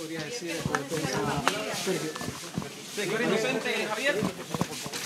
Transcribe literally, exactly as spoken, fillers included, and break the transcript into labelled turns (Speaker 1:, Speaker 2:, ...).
Speaker 1: podrías decir sobre todo esa... Sergio.
Speaker 2: Señor inocente, Javier.